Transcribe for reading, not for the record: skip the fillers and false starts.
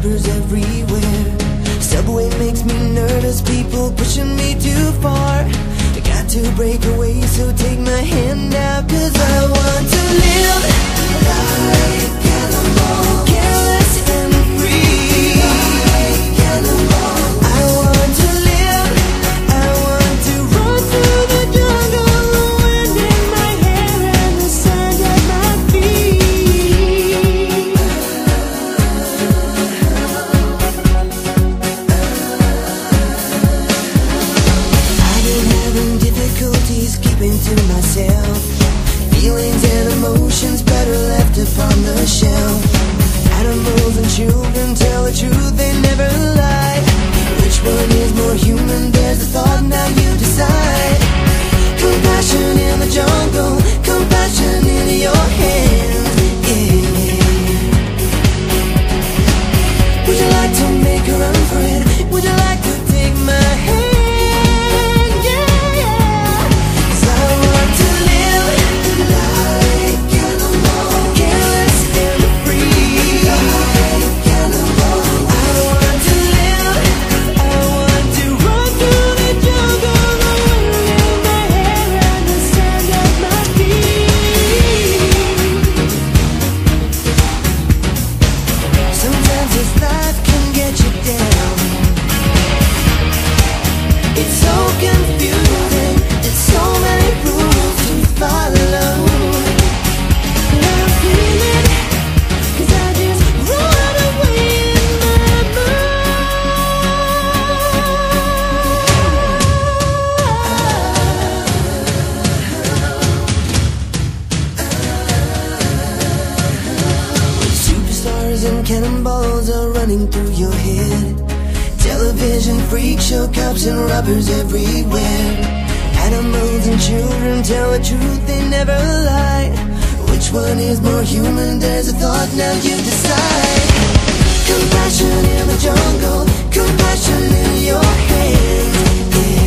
robbers everywhere. Subway makes me nervous, people pushing me too far. I got to break away, so take my hand out, 'cause I want to live like animals, careless and free. Like animals. I want to live, I want to run through the jungle, the wind in my hair and the sand at my feet. I've been having difficulties keeping to myself. Feelings and emotions better left upon the shelf. Animals and children tell the truth, they never lie. Which one is more human? There's a thought, now you decide. Compassion in the jungle, compassion in your hands, yeah. Would you like to make a run for it? Would you like to take my hand? Yeah. 'Cause I want to live like animals, careless and free. Like animals. I want to live, I want to run through the jungle, the wind in my hair and the sand at my feet. Sometimes this life can get you down. It's so confusing, there's so many rules to follow. But I feel it, 'cause I just run away in my mind. Superstars and cannonballs are running through your head. Television, freak show, cops and robbers everywhere. Animals and children tell the truth, they never lie. Which one is more human? There's a thought, now you decide. Compassion in the jungle, compassion in your hands, yeah.